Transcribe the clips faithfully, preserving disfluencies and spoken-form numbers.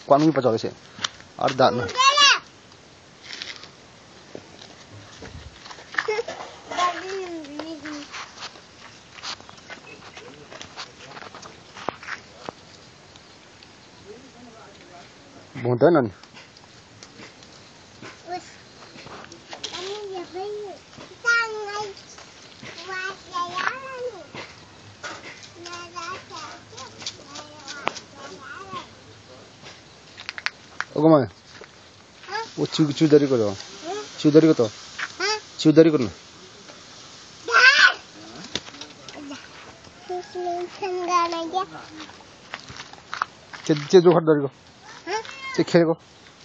Quang mi pa chole se. Ar da na. Buntanan. Oke mana? वो चू चूदारी करो चूदारी को तो चूदारी करना चे चे जो खरीदारी को चे खेल को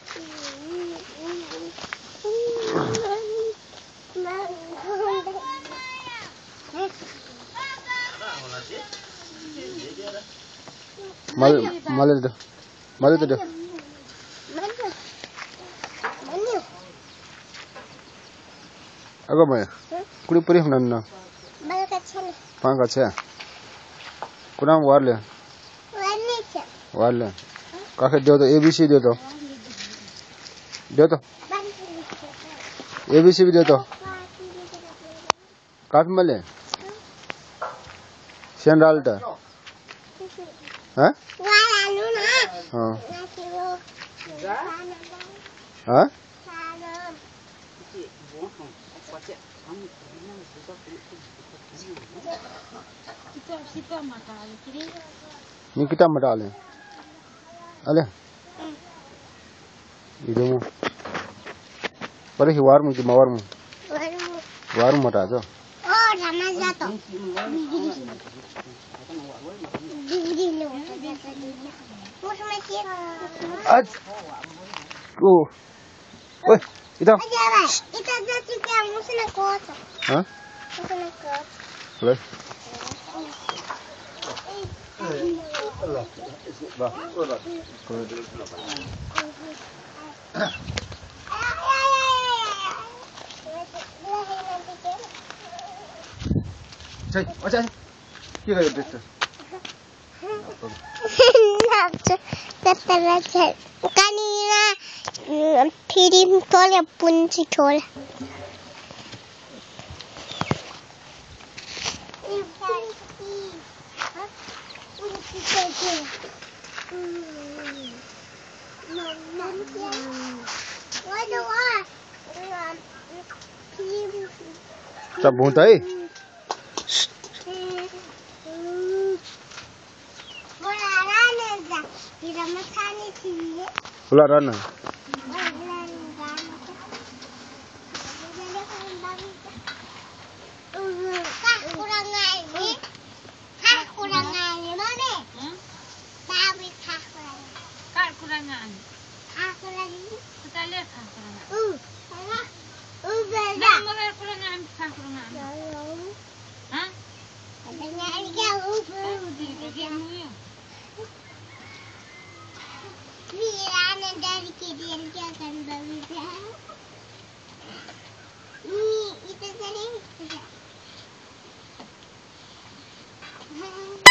माल माल दे दो माल दे दो Agak mana? Kuli perih mana na? Bang kacang. Bang kacang. Kurang warle. Warle cak. Warle. Kakek dia tu A B C dia tu. Dia tu. A B C dia tu. Kapan malam? Siang dah. Hah? Walau na. Hah? Hah? Ni kita mata ale, ale, ini mu, pada hiwar mu di mawar mu, war mu mata aja. Oh, sama aja tu. Aj, oh, weh, itu. Itu ada juga musuh nak kau. Hah? Musuh nak kau. Boleh. Bah, udah. Cai, macam ni kaya betul. Nak terlalu. Kanina piring tolak pun si tolak. Tak buntai. Pula rana. Dari kirian dia akan berbeda. Ini itu jadi.